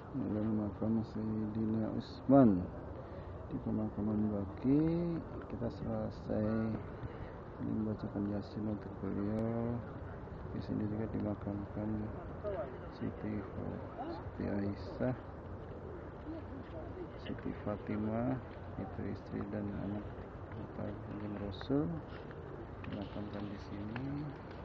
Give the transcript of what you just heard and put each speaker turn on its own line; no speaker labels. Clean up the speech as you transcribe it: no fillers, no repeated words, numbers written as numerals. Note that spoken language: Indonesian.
Lalu makam Sayyidina Utsman di pemakaman Baqi. Kita selesai membacakan Yasin untuk beliau. Di sini juga dimakamkan Siti Aisyah, Siti Fatimah, itu istri dan anak Baginda Rasul, dimakamkan di sini.